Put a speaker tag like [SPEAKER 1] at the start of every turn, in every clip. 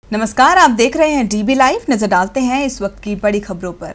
[SPEAKER 1] नमस्कार, आप देख रहे हैं डीबी लाइव। नजर डालते हैं इस वक्त की बड़ी खबरों पर।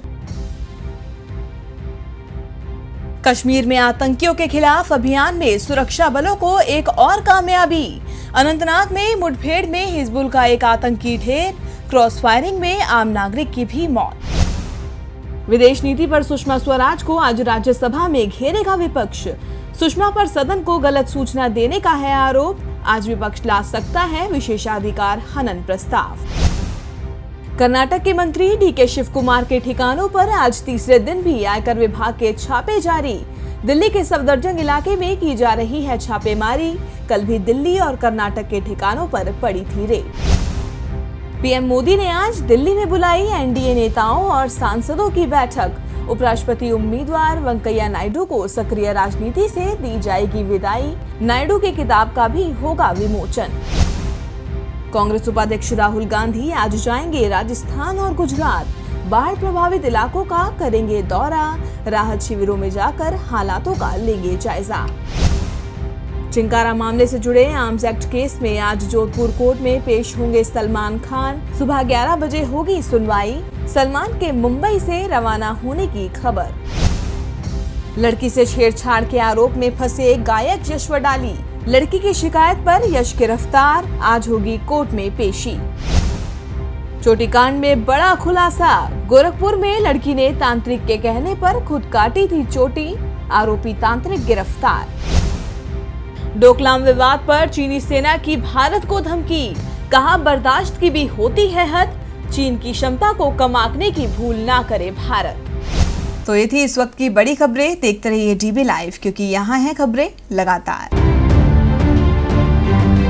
[SPEAKER 1] कश्मीर में आतंकियों के खिलाफ अभियान में सुरक्षा बलों को एक और कामयाबी। अनंतनाग में मुठभेड़ में हिजबुल का एक आतंकी ढेर, क्रॉस फायरिंग में आम नागरिक की भी मौत। विदेश नीति पर सुषमा स्वराज को आज राज्यसभा में घेरेगा विपक्ष। सुषमा पर सदन को गलत सूचना देने का है आरोप। आज विपक्ष ला सकता है विशेषाधिकार हनन प्रस्ताव। कर्नाटक के मंत्री डीके शिव कुमार के ठिकानों पर आज तीसरे दिन भी आयकर विभाग के छापे जारी। दिल्ली के सफदरजंग इलाके में की जा रही है छापेमारी। कल भी दिल्ली और कर्नाटक के ठिकानों पर पड़ी थी रेड। पीएम मोदी ने आज दिल्ली में बुलाई एनडीए नेताओं और सांसदों की बैठक। उपराष्ट्रपति उम्मीदवार वेंकैया नायडू को सक्रिय राजनीति से दी जाएगी विदाई। नायडू की किताब का भी होगा विमोचन। कांग्रेस उपाध्यक्ष राहुल गांधी आज जाएंगे राजस्थान और गुजरात। बाढ़ प्रभावित इलाकों का करेंगे दौरा। राहत शिविरों में जाकर हालातों का लेंगे जायजा। चिंकारा मामले से जुड़े आर्म्स एक्ट केस में आज जोधपुर कोर्ट में पेश होंगे सलमान खान। सुबह 11 बजे होगी सुनवाई। सलमान के मुंबई से रवाना होने की खबर। लड़की से छेड़छाड़ के आरोप में फंसे गायक यश वडाली। लड़की की शिकायत पर यश गिरफ्तार। आज होगी कोर्ट में पेशी। चोटी कांड में बड़ा खुलासा। गोरखपुर में लड़की ने तांत्रिक के कहने पर खुद काटी थी चोटी। आरोपी तांत्रिक गिरफ्तार। डोकलाम विवाद पर चीनी सेना की भारत को धमकी। कहा, बर्दाश्त की भी होती है हद। चीन की क्षमता को कम आंकने की भूल ना करे भारत। तो ये थी इस वक्त की बड़ी खबरें। देखते रहिए डीबी लाइव, क्योंकि यहाँ हैं खबरें लगातार।